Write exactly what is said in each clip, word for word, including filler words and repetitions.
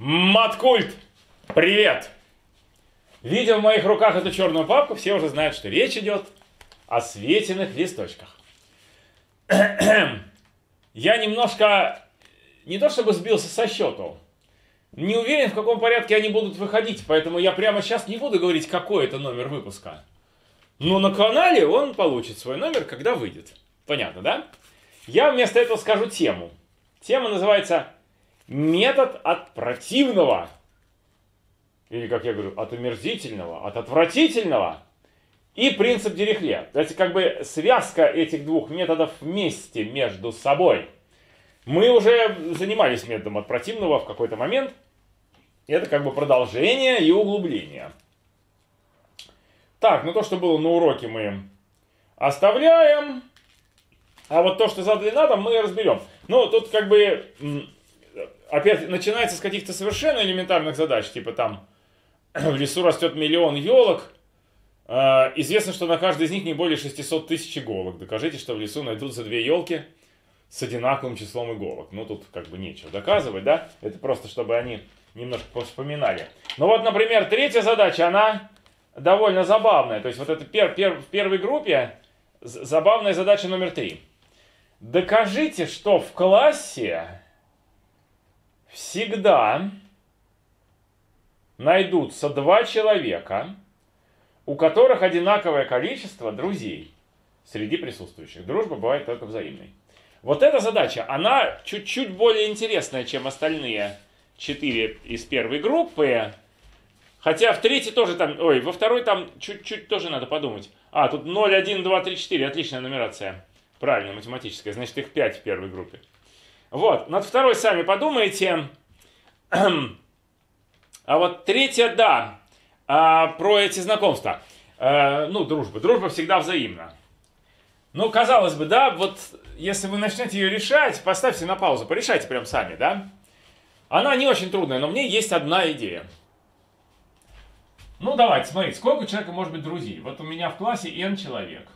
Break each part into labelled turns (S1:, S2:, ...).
S1: Маткульт! Привет! Видя в моих руках эту черную папку, все уже знают, что речь идет о Светиных листочках. Я немножко, не то чтобы сбился со счету, не уверен, в каком порядке они будут выходить, поэтому я прямо сейчас не буду говорить, какой это номер выпуска. Но на канале он получит свой номер, когда выйдет. Понятно, да? Я вместо этого скажу тему. Тема называется «Метод от противного». Или, как я говорю, от омерзительного, от отвратительного. И принцип Дирихле. То есть, как бы связка этих двух методов вместе между собой. Мы уже занимались методом от противного в какой-то момент. Это как бы продолжение и углубление. Так, ну то, что было на уроке, мы оставляем. А вот то, что задали на дом, мы разберем. Ну, тут как бы опять начинается с каких-то совершенно элементарных задач. Типа там в лесу растет миллион елок. Э, известно, что на каждой из них не более шестисот тысяч иголок. Докажите, что в лесу найдутся две елки с одинаковым числом иголок. Ну, тут как бы нечего доказывать, да? Это просто, чтобы они немножко вспоминали. Ну вот, например, третья задача, она довольно забавная. То есть вот это пер, пер, в первой группе забавная задача номер три. Докажите, что в классе всегда найдутся два человека, у которых одинаковое количество друзей среди присутствующих. Дружба бывает только взаимной. Вот эта задача, она чуть-чуть более интересная, чем остальные четыре из первой группы. Хотя в третьей тоже там, ой, во второй там чуть-чуть тоже надо подумать. А, тут ноль, один, два, три, четыре, отличная нумерация. Правильно, математическая, значит их пять в первой группе. Вот, над второй сами подумайте. А вот третья, да, а, про эти знакомства. А, ну, дружба. Дружба всегда взаимна. Ну, казалось бы, да, вот если вы начнете ее решать, поставьте на паузу, порешайте прям сами, да. Она не очень трудная, но мне есть одна идея. Ну, давайте, смотрите, сколько у человека может быть друзей? Вот у меня в классе n человек.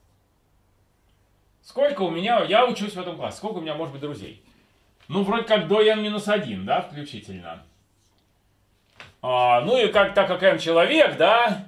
S1: Сколько у меня, я учусь в этом классе, сколько у меня может быть друзей? Ну, вроде как до n минус один, да, включительно. А, ну и как, так как n человек, да,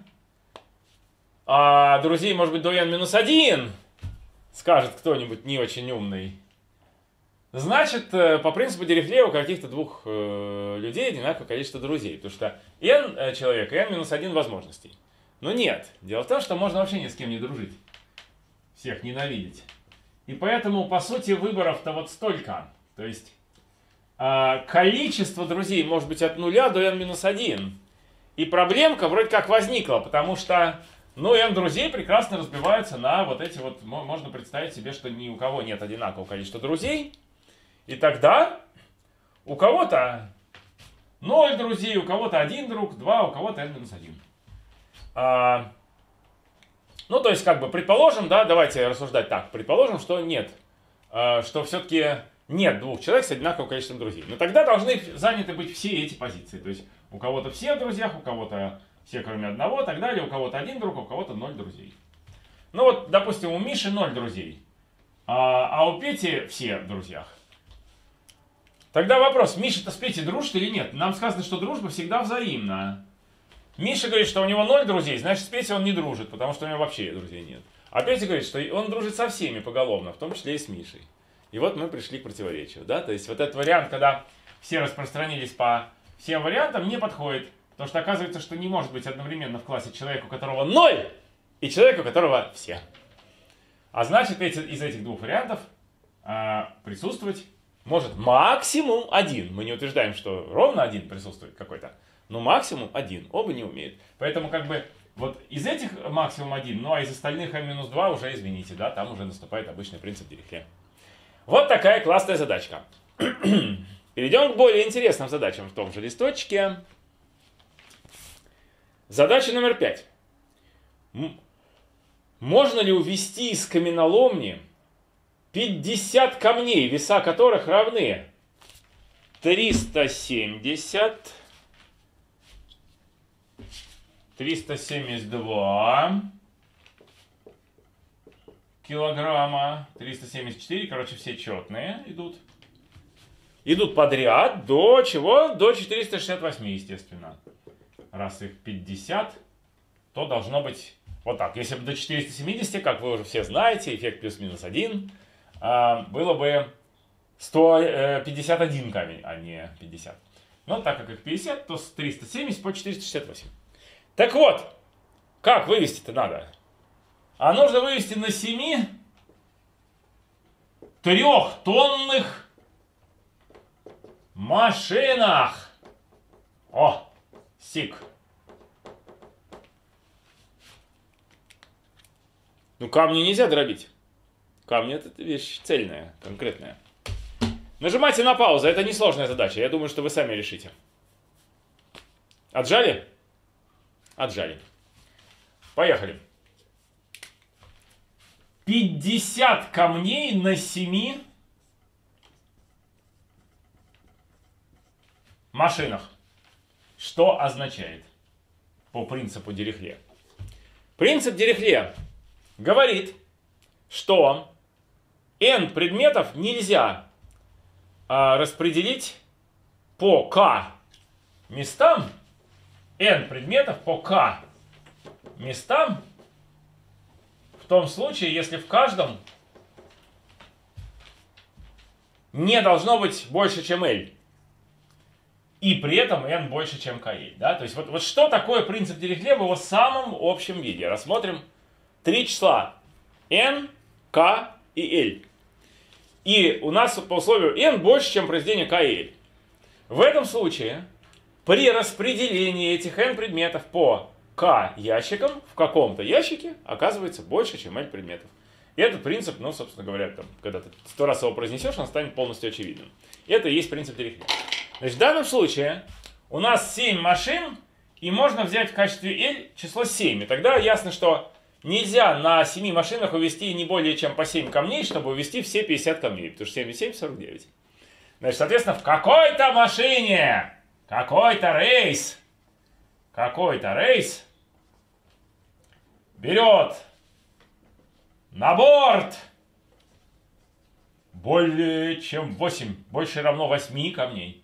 S1: а друзей может быть до n минус один, скажет кто-нибудь не очень умный. Значит, по принципу Дирихле у каких-то двух э, людей одинаковое количество друзей. Потому что n человек и n минус один возможностей. Но нет. Дело в том, что можно вообще ни с кем не дружить. Всех ненавидеть. И поэтому, по сути, выборов-то вот столько. То есть, э, количество друзей может быть от нуля до n минус один. И проблемка вроде как возникла, потому что, ну, n друзей прекрасно разбиваются на вот эти вот... Можно представить себе, что ни у кого нет одинакового количества друзей. И тогда у кого-то ноль друзей, у кого-то один друг, два, у кого-то n минус один. А, ну, то есть, как бы, предположим, да, давайте рассуждать так. Предположим, что нет, а, что все-таки нет двух человек с одинаковым количеством друзей. Но тогда должны заняты быть все эти позиции. То есть, у кого-то все в друзьях, у кого-то все кроме одного, и так далее. У кого-то один друг, у кого-то ноль друзей. Ну, вот, допустим, у Миши ноль друзей, а, а у Пети все в друзьях. Тогда вопрос, Миша-то с Петей дружит или нет? Нам сказано, что дружба всегда взаимна. Миша говорит, что у него ноль друзей, значит, с Петей он не дружит, потому что у него вообще друзей нет. А Петя говорит, что он дружит со всеми поголовно, в том числе и с Мишей. И вот мы пришли к противоречию, да? То есть вот этот вариант, когда все распространились по всем вариантам, не подходит. Потому что оказывается, что не может быть одновременно в классе человека, у которого ноль, и человека, у которого все. А значит, эти, из этих двух вариантов а, присутствовать может максимум один. Мы не утверждаем, что ровно один присутствует какой-то. Но максимум один. Оба не умеют. Поэтому как бы вот из этих максимум один, ну а из остальных n минус два уже извините, да, там уже наступает обычный принцип Дирихле. Вот такая классная задачка. Перейдем к более интересным задачам в том же листочке. Задача номер пять. Можно ли увести из каменоломни пятьдесят камней, веса которых равны триста семьдесят, триста семьдесят два килограмма, триста семьдесят четыре, короче, все четные идут. идут подряд до чего? До четырёхсот шестидесяти восьми, естественно. Раз их пятьдесят, то должно быть вот так. Если бы до четырёхсот семидесяти, как вы уже все знаете, эффект плюс-минус один, было бы сто пятьдесят один камень, а не пятьдесят. Но так как их пятьдесят, то с триста семьдесят по четыреста шестьдесят восемь. Так вот, как вывести-то надо? А нужно вывести на семи трехтонных машинах. О, сик. Ну, камни нельзя дробить. Камни — это вещь цельная, конкретная. Нажимайте на паузу, это несложная задача. Я думаю, что вы сами решите. Отжали? Отжали. Поехали. пятьдесят камней на семи машинах. Что означает по принципу Дирихле? Принцип Дирихле говорит, что n предметов нельзя а, распределить по k местам. N предметов по k местам в том случае, если в каждом не должно быть больше, чем L. И при этом n больше, чем kl. Да? То есть вот, вот что такое принцип Дирихле в его самом общем виде? Рассмотрим три числа n, k и l. И у нас по условию n больше, чем произведение k и l. В этом случае при распределении этих n предметов по k ящикам в каком-то ящике оказывается больше, чем l предметов. И этот принцип, ну, собственно говоря, там, когда ты сто раз его произнесешь, он станет полностью очевидным. Это и есть принцип Дирихле. Значит, в данном случае у нас семь машин, и можно взять в качестве L число семь. И тогда ясно, что нельзя на семи машинах увести не более чем по семь камней, чтобы увести все пятьдесят камней. Потому что семь и семь — сорок девять. Значит, соответственно, в какой-то машине, какой-то рейс, какой-то рейс берет на борт более чем восемь, больше равно восьми камней.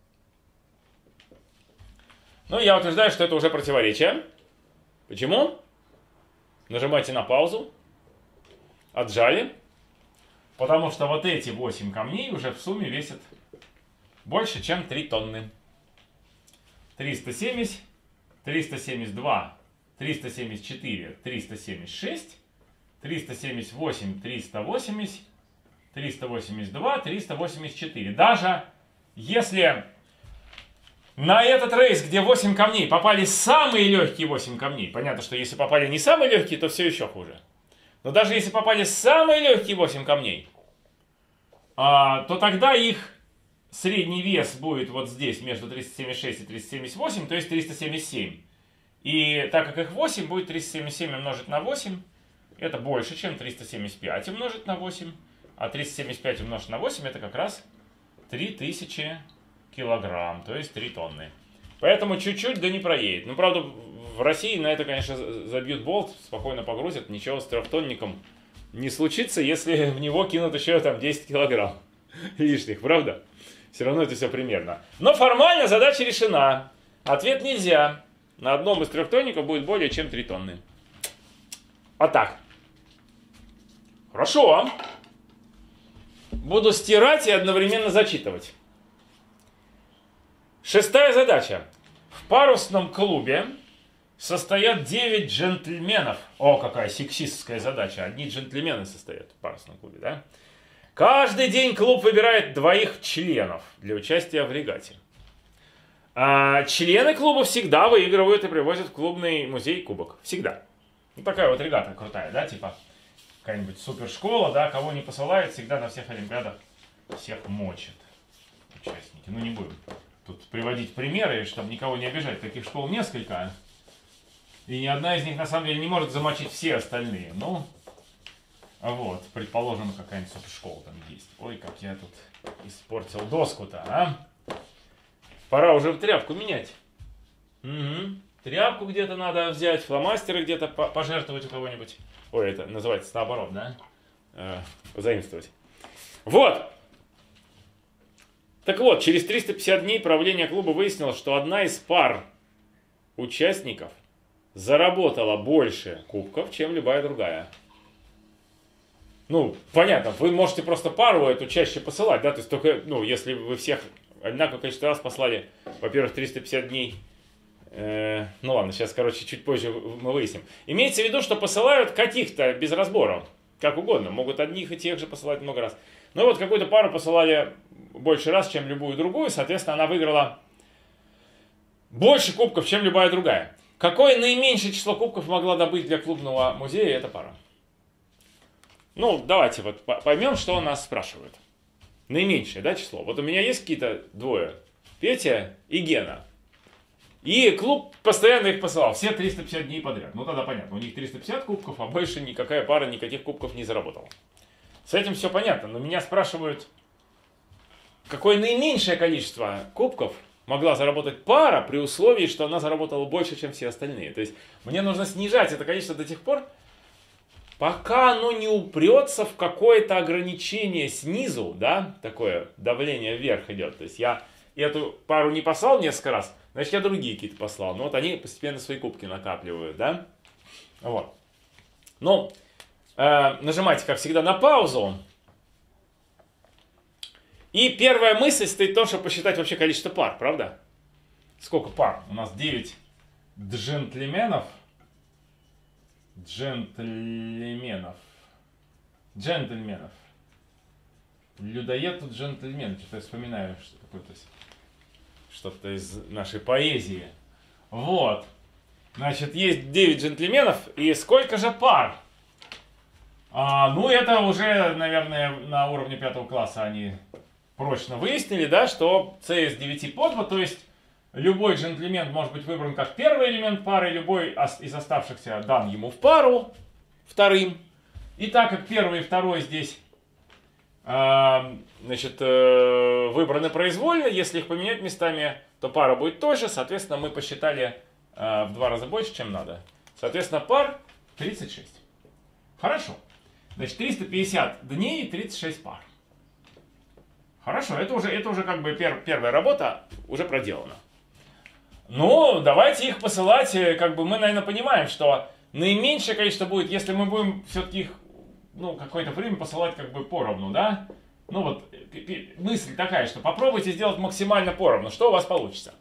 S1: Ну, я утверждаю, что это уже противоречие. Почему? Нажимайте на паузу. Отжали. Потому что вот эти восемь камней уже в сумме весят больше, чем три тонны. триста семьдесят, триста семьдесят два, триста семьдесят четыре, триста семьдесят шесть, триста семьдесят восемь, триста восемьдесят, триста восемьдесят два, триста восемьдесят четыре. Даже если на этот рейс, где восемь камней, попали самые легкие восемь камней, понятно, что если попали не самые легкие, то все еще хуже. Но даже если попали самые легкие восемь камней, а, то тогда их средний вес будет вот здесь, между триста семьдесят шесть и триста семьдесят восемь, то есть триста семьдесят семь. И так как их восемь, будет триста семьдесят семь умножить на восемь, это больше, чем триста семьдесят пять умножить на восемь. А триста семьдесят пять умножить на восемь, это как раз три тысячи килограмм, то есть три тонны. Поэтому чуть-чуть, да не проедет. Ну, правда, в России на это, конечно, забьют болт, спокойно погрузят. Ничего с трехтонником не случится, если в него кинут еще там десять килограмм лишних, правда? Все равно это все примерно. Но формально задача решена. Ответ нельзя. На одном из трехтонников будет более чем три тонны. Вот так. Хорошо. Буду стирать и одновременно зачитывать. Шестая задача. В парусном клубе состоят девять джентльменов. О, какая сексистская задача. Одни джентльмены состоят в парусном клубе, да? Каждый день клуб выбирает двоих членов для участия в регате. А члены клуба всегда выигрывают и привозят в клубный музей кубок. Всегда. Ну, такая вот регата крутая, да, типа какая-нибудь супершкола, да, кого не посылает, всегда на всех олимпиадах всех мочат участники. Ну, не будем тут приводить примеры, чтобы никого не обижать. Таких школ несколько, и ни одна из них, на самом деле, не может замочить все остальные. Ну, вот, предположим, какая-нибудь супершкола там есть. Ой, как я тут испортил доску-то, а? Пора уже тряпку менять. Угу. Тряпку где-то надо взять, фломастеры где-то пожертвовать у кого-нибудь. Ой, это называется наоборот, да? Э, заимствовать. Вот. Так вот, через триста пятьдесят дней правление клуба выяснило, что одна из пар участников заработала больше кубков, чем любая другая. Ну, понятно, вы можете просто пару эту чаще посылать, да, то есть только, ну, если вы всех одинаковое количество раз послали, во-первых, триста пятьдесят дней, э, ну ладно, сейчас, короче, чуть позже мы выясним. Имеется в виду, что посылают каких-то без разбора, как угодно, могут одних и тех же посылать много раз. Но вот какую-то пару посылали больше раз, чем любую другую, соответственно, она выиграла больше кубков, чем любая другая. Какое наименьшее число кубков могла добыть для клубного музея эта пара? Ну, давайте вот поймем, что нас спрашивают. Наименьшее, да, число. Вот у меня есть какие-то двое. Петя и Гена. И клуб постоянно их посылал. Все триста пятьдесят дней подряд. Ну, тогда понятно. У них триста пятьдесят кубков, а больше никакая пара никаких кубков не заработала. С этим все понятно. Но меня спрашивают, какое наименьшее количество кубков могла заработать пара при условии, что она заработала больше, чем все остальные. То есть мне нужно снижать это количество до тех пор, пока оно не упрется в какое-то ограничение снизу, да, такое давление вверх идет. То есть я эту пару не послал несколько раз, значит я другие какие-то послал. Но вот они постепенно свои кубки накапливают, да. Вот. Ну, э, нажимайте, как всегда, на паузу. И первая мысль стоит в том, чтобы посчитать вообще количество пар, правда? Сколько пар? У нас девять джентльменов. Джентльменов. Джентльменов. Людоед тут джентльмен. Что-то я вспоминаю, что какое-то что-то из нашей поэзии. Вот. Значит, есть девять джентльменов. И сколько же пар? А, ну, это уже, наверное, на уровне пятого класса они прочно выяснили, да, что c из девяти по два, то есть любой джентльмен может быть выбран как первый элемент пары, любой из оставшихся дан ему в пару вторым. И так как первый и второй здесь э, значит, э, выбраны произвольно, если их поменять местами, то пара будет той же. Соответственно, мы посчитали э, в два раза больше, чем надо. Соответственно, пар тридцать шесть. Хорошо. Значит, триста пятьдесят дней и тридцать шесть пар. Хорошо, это уже, это уже как бы пер, первая работа уже проделана. Ну, давайте их посылать, как бы мы, наверное, понимаем, что наименьшее количество будет, если мы будем все-таки их, ну, какое-то время посылать как бы поровну, да? Ну вот, мысль такая, что попробуйте сделать максимально поровну, что у вас получится?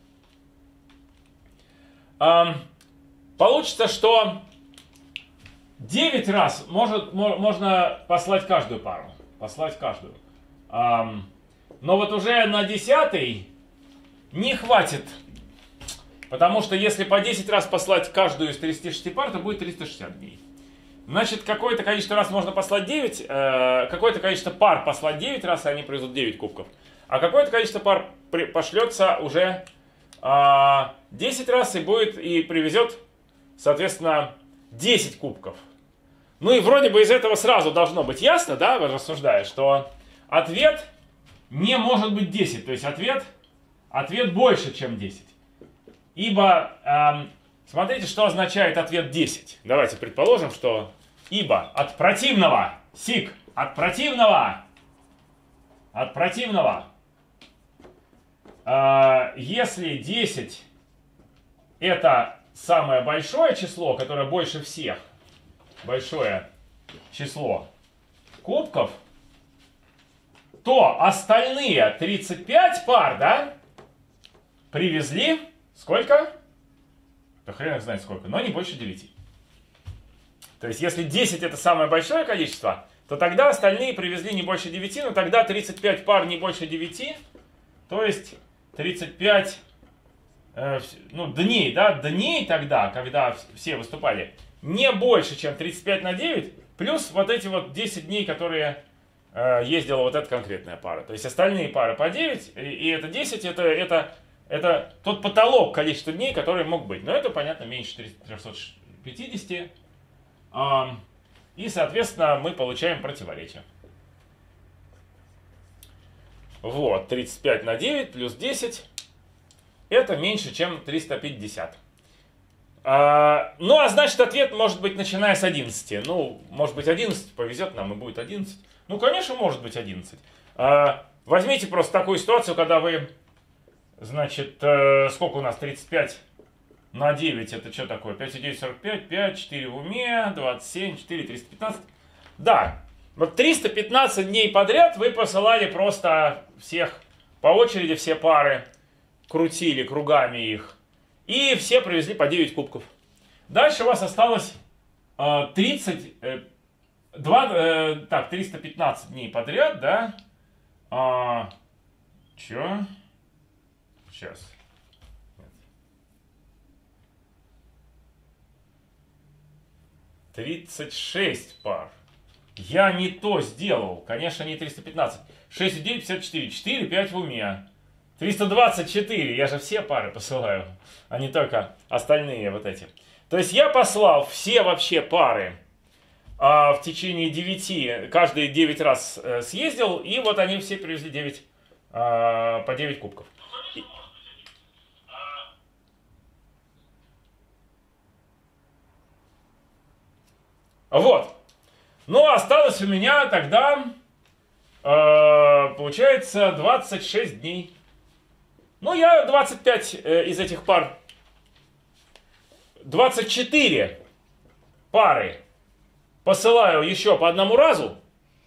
S1: Эм, получится, что девять раз может, можно послать каждую пару, послать каждую. Эм, но вот уже на десятый не хватит. Потому что если по десять раз послать каждую из тридцати шести пар, то будет триста шестьдесят дней. Значит, какое-то количество раз можно послать девять, э, какое-то количество пар послать девять раз, и они привезут девять кубков. А какое-то количество пар при, пошлется уже э, десять раз и будет и привезет, соответственно, десять кубков. Ну и вроде бы из этого сразу должно быть ясно, да, рассуждая, что ответ не может быть десять. То есть ответ, ответ больше, чем десять. Ибо, эм, смотрите, что означает ответ десять. Давайте предположим, что ибо от противного, сик, от противного, от противного, э, если десять это самое большое число, которое больше всех, большое число кубков, то остальные тридцать пять пар, да, привезли сколько? Да хрен их знает сколько, но не больше девяти. То есть, если десять это самое большое количество, то тогда остальные привезли не больше девяти, но тогда тридцать пять пар не больше девяти, то есть тридцать пять э, ну, дней, да, дней тогда, когда все выступали, не больше, чем тридцать пять на девять, плюс вот эти вот десять дней, которые э, ездила вот эта конкретная пара. То есть, остальные пары по девять, и, и это десять, это... это Это тот потолок количества дней, который мог быть. Но это, понятно, меньше трёхсот пятидесяти. И, соответственно, мы получаем противоречие. Вот, тридцать пять на девять плюс десять. Это меньше, чем триста пятьдесят. Ну, а значит, ответ может быть, начиная с одиннадцати. Ну, может быть, одиннадцать повезет нам и будет одиннадцать. Ну, конечно, может быть одиннадцать. Возьмите просто такую ситуацию, когда вы, значит, э, сколько у нас, тридцать пять на девять, это что такое? пять и девять, сорок пять, пять, четыре в уме, двадцать семь, четыре, триста пятнадцать. Да, вот триста пятнадцать дней подряд вы посылали просто всех по очереди, все пары, крутили кругами их, и все привезли по девять кубков. Дальше у вас осталось э, тридцать, э, два, э, так, триста пятнадцать дней подряд, да? А, чё? Сейчас. тридцать шесть пар. Я не то сделал. Конечно, не триста пятнадцать. шесть и девять, пятьдесят четыре. четыре, пять в уме. триста двадцать четыре. Я же все пары посылаю, а не только остальные вот эти. То есть я послал все вообще пары а, в течение девяти, каждые девять раз э, съездил, и вот они все привезли девять, а, по девять кубков. Вот. Ну, осталось у меня тогда, э, получается, двадцать шесть дней. Ну, я двадцать пять э, из этих пар, двадцать четыре пары посылаю еще по одному разу.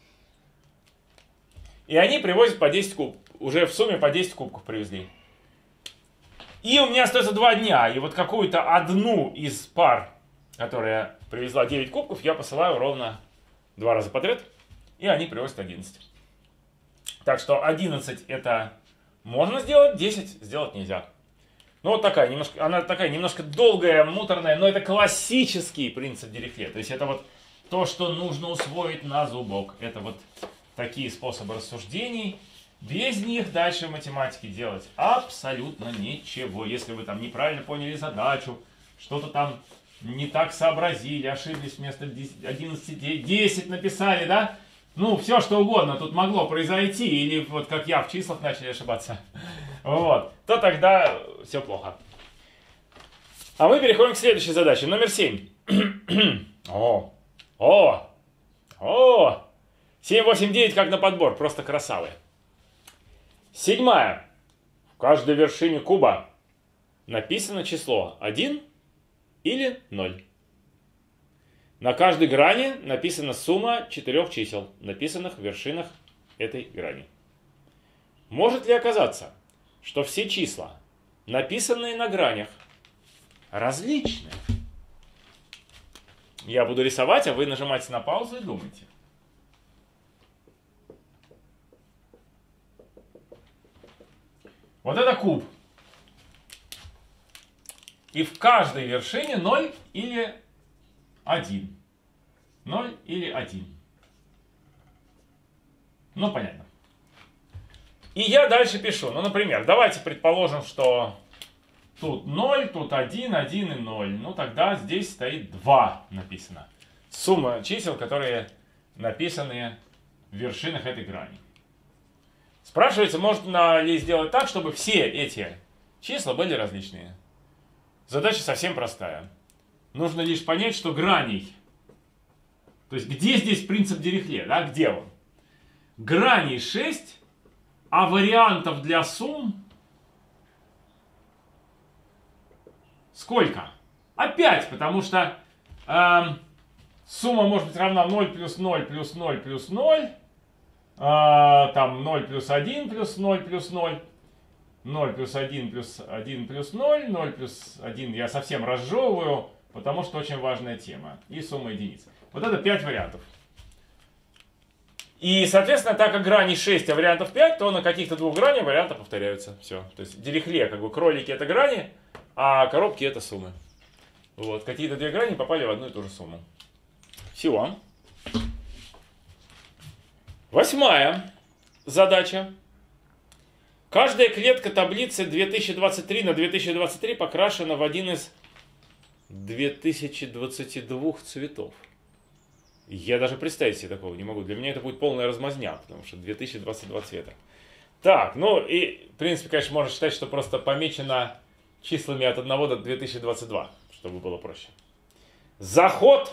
S1: И они привозят по десять кубков. Уже в сумме по десять кубков привезли. И у меня остается два дня. И вот какую-то одну из пар, которая привезла девять кубков, я посылаю ровно два раза подряд. И они привозят одиннадцать. Так что одиннадцать это можно сделать, десять сделать нельзя. Ну вот такая, немножко, она такая немножко долгая, муторная, но это классический принцип Дирихле. То есть это вот то, что нужно усвоить на зубок. Это вот такие способы рассуждений. Без них дальше в математике делать абсолютно ничего. Если вы там неправильно поняли задачу, что-то там не так сообразили, ошиблись вместо одиннадцати, десять написали, да? Ну, все что угодно тут могло произойти, или вот как я в числах начали ошибаться, вот, то тогда все плохо. А мы переходим к следующей задаче, номер семь. О, о, о, семь, восемь, девять как на подбор, просто красавы. Седьмая. В каждой вершине куба написано число один или ноль. На каждой грани написана сумма четырех чисел, написанных в вершинах этой грани. Может ли оказаться, что все числа, написанные на гранях, различны? Я буду рисовать, а вы нажимаете на паузу и думаете. Вот это куб. И в каждой вершине ноль или один. ноль или один. Ну, понятно. И я дальше пишу. Ну, например, давайте предположим, что тут ноль, тут один, один и ноль. Ну, тогда здесь стоит два написано. Сумма чисел, которые написаны в вершинах этой грани. Спрашивается, можно ли сделать так, чтобы все эти числа были различные. Задача совсем простая. Нужно лишь понять, что граней, то есть где здесь принцип Дирихле, да, где он? Граней шесть, а вариантов для сумм сколько? Опять, потому что э, сумма может быть равна ноль плюс ноль плюс ноль плюс ноль. А, там ноль плюс один плюс ноль плюс ноль, ноль плюс один плюс один плюс ноль, ноль плюс один я совсем разжевываю, потому что очень важная тема. И сумма единиц. Вот это пять вариантов. И, соответственно, так как граней шесть, а вариантов пять, то на каких-то двух гранях варианты повторяются. Все. То есть Дирихле, как бы кролики это грани, а коробки это суммы. Вот. Какие-то две грани попали в одну и ту же сумму. Все. Восьмая задача. Каждая клетка таблицы две тысячи двадцать три на две тысячи двадцать три покрашена в один из две тысячи двадцати двух цветов. Я даже представить себе такого не могу. Для меня это будет полная размазня, потому что две тысячи двадцать два цвета. Так, ну и, в принципе, конечно, можно считать, что просто помечено числами от одного до две тысячи двадцать два, чтобы было проще. Заход.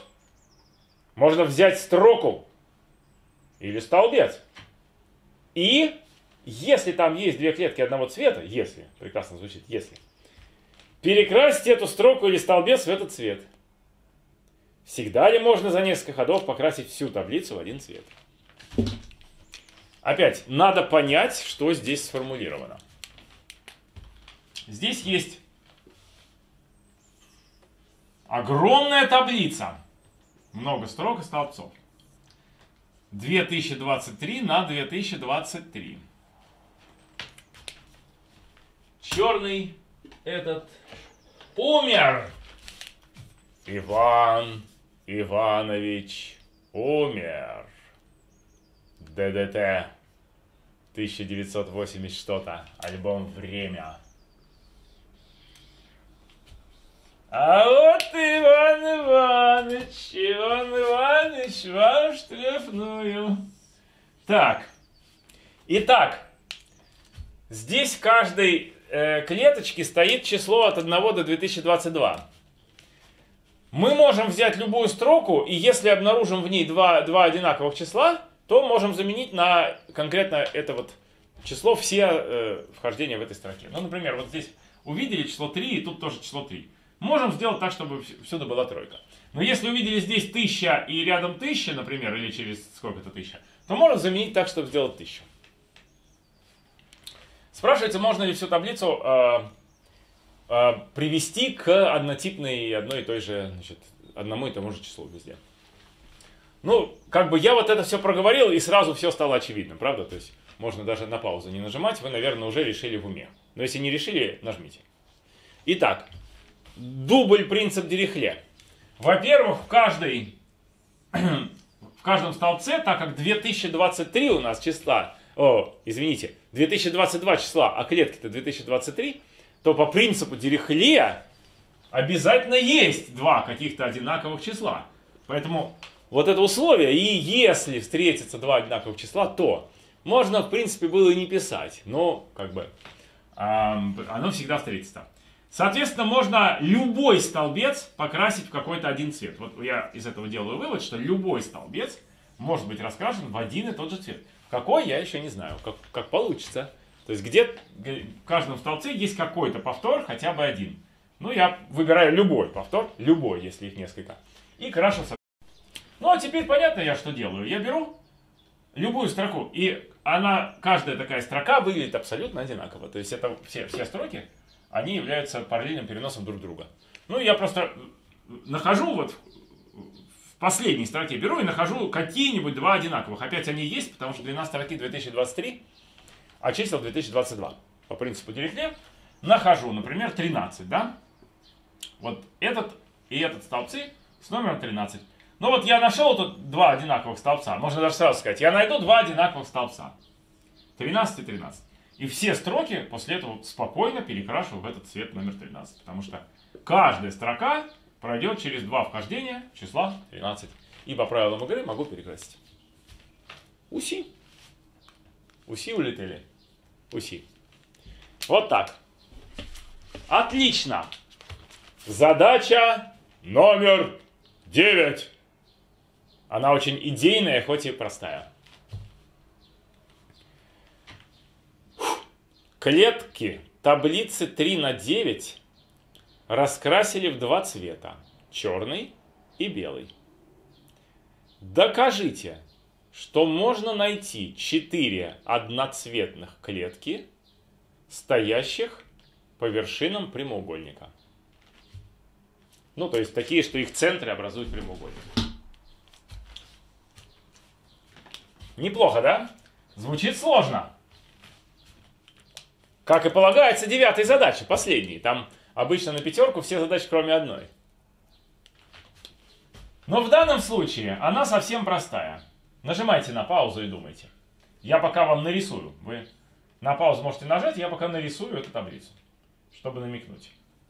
S1: Можно взять строку или столбец и если там есть две клетки одного цвета, если, прекрасно звучит, если, перекрасьте эту строку или столбец в этот цвет. Всегда ли можно за несколько ходов покрасить всю таблицу в один цвет? Опять, надо понять, что здесь сформулировано. Здесь есть огромная таблица. Много строк и столбцов. две тысячи двадцать три на две тысячи двадцать три. Черный этот умер. Иван Иванович умер. ДДТ. тысяча девятьсот восемьдесят что-то. Альбом «Время». А вот Иван Иванович, Иван Иванович, вам штрафную. Так. Итак, здесь в каждой э, клеточке стоит число от одного до две тысячи двадцать два. Мы можем взять любую строку, и если обнаружим в ней два, два одинаковых числа, то можем заменить на конкретно это вот число все э, вхождения в этой строке. Ну, например, вот здесь увидели число три, и тут тоже число три. Можем сделать так, чтобы всюду была тройка. Но если увидели здесь тысяча и рядом тысяча, например, или через сколько-то тысяча, то можно заменить так, чтобы сделать тысячу. Спрашивается, можно ли всю таблицу э, э, привести к однотипной одной и той же, значит, одному и тому же числу везде. Ну, как бы я вот это все проговорил, и сразу все стало очевидным, правда? То есть можно даже на паузу не нажимать, вы, наверное, уже решили в уме. Но если не решили, нажмите. Итак, дубль принцип Дирихле. Во-первых, в, каждой, в каждом столбце, так как две тысячи двадцать три у нас числа, о, извините, две тысячи двадцать два числа, а клетки-то две тысячи двадцать три, то по принципу Дирихле обязательно есть два каких-то одинаковых числа. Поэтому вот это условие, и если встретятся два одинаковых числа, то можно, в принципе, было и не писать, но как бы эм, оно всегда встретится. Соответственно, можно любой столбец покрасить в какой-то один цвет. Вот я из этого делаю вывод, что любой столбец может быть раскрашен в один и тот же цвет. В какой, я еще не знаю, как, как получится. То есть где в каждом столбце есть какой-то повтор, хотя бы один. Ну, я выбираю любой повтор, любой, если их несколько, и крашу. Ну, а теперь понятно я, что делаю. Я беру любую строку, и она, каждая такая строка выглядит абсолютно одинаково. То есть это все, все строки, они являются параллельным переносом друг друга. Ну, я просто нахожу вот в последней строке, беру и нахожу какие-нибудь два одинаковых. Опять они есть, потому что длина строки две тысячи двадцать три, а числа две тысячи двадцать два. По принципу Дирихле нахожу, например, тринадцать, да? Вот этот и этот столбцы с номером тринадцать. Ну вот я нашел тут два одинаковых столбца. Можно даже сразу сказать, я найду два одинаковых столбца. тринадцать и тринадцать. И все строки после этого спокойно перекрашу в этот цвет номер тринадцать. Потому что каждая строка пройдет через два вхождения числа тринадцать. И по правилам игры могу перекрасить. Уси. Уси улетели. Уси. Вот так. Отлично. Задача номер девять. Она очень идейная, хоть и простая. Клетки таблицы три на девять раскрасили в два цвета. Черный и белый. Докажите, что можно найти четыре одноцветных клетки, стоящих по вершинам прямоугольника. Ну, то есть такие, что их центры образуют прямоугольник. Неплохо, да? Звучит сложно. Как и полагается девятой задаче, последней. Там обычно на пятерку все задачи, кроме одной. Но в данном случае она совсем простая. Нажимайте на паузу и думайте. Я пока вам нарисую. Вы на паузу можете нажать, я пока нарисую эту таблицу, чтобы намекнуть.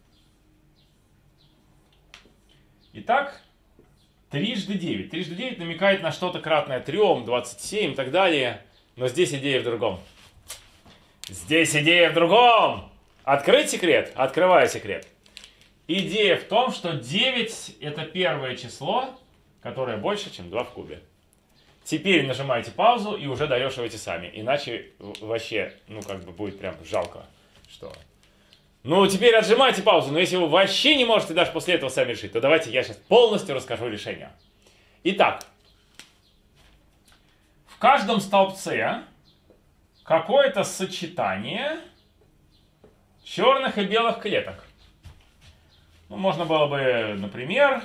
S1: Итак, трижды девять. Трижды девять намекает на что-то кратное трем, двадцать семь и так далее. Но здесь идея в другом. Здесь идея в другом. Открыть секрет? Открываю секрет. Идея в том, что девять это первое число, которое больше, чем два в кубе. Теперь нажимаете паузу и уже дорешивайте сами. Иначе вообще, ну как бы будет прям жалко. Что? Ну теперь отжимайте паузу, но если вы вообще не можете даже после этого сами решить, то давайте я сейчас полностью расскажу решение. Итак, в каждом столбце какое-то сочетание черных и белых клеток. Ну, можно было бы, например,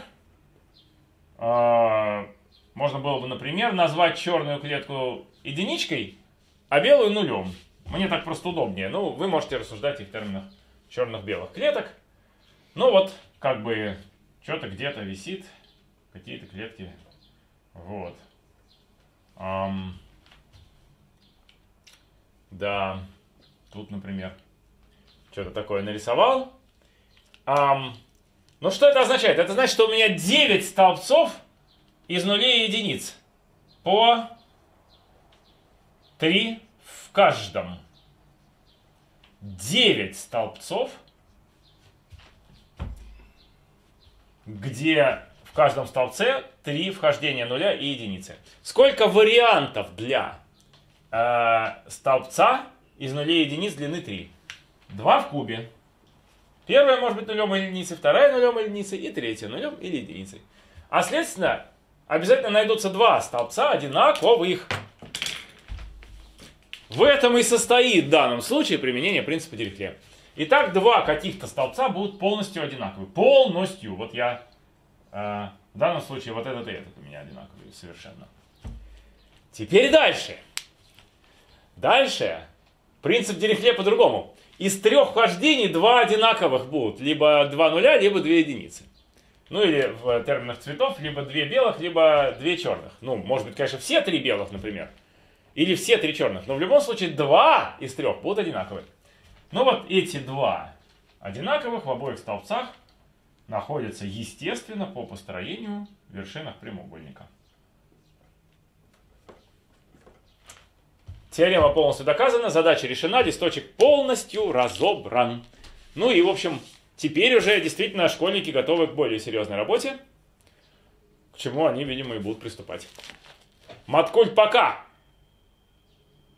S1: э, можно было бы, например, назвать черную клетку единичкой, а белую нулем. Мне так просто удобнее. Ну, вы можете рассуждать и в терминах черных-белых клеток. Ну вот, как бы, что-то где-то висит, какие-то клетки. Вот. Um, да, тут, например, что-то такое нарисовал. Um, ну, что это означает? Это значит, что у меня девять столбцов из нулей и единиц. По три в каждом. девять столбцов, где в каждом столбце три вхождения нуля и единицы. Сколько вариантов для э, столбца из нулей и единиц длины три? два в кубе. Первая может быть нулем или единицей, вторая нулем или единицей и третья нулем или единицей. А следственно, обязательно найдутся два столбца одинаковых. В этом и состоит в данном случае применение принципа Дирихле. Итак, два каких-то столбца будут полностью одинаковые. Полностью. Вот я... Э, в данном случае вот этот и этот у меня одинаковые совершенно. Теперь дальше. Дальше. Принцип Дирихле по-другому. Из трех вхождений два одинаковых будут. Либо два нуля, либо две единицы. Ну или в терминах цветов, либо две белых, либо две черных. Ну, может быть, конечно, все три белых, например. Или все три черных. Но в любом случае два из трех будут одинаковые. Ну вот эти два одинаковых в обоих столбцах находятся, естественно, по построению в вершинах прямоугольника. Теорема полностью доказана, задача решена, листочек полностью разобран. Ну и, в общем, теперь уже действительно школьники готовы к более серьезной работе, к чему они, видимо, и будут приступать. Маткульт, пока!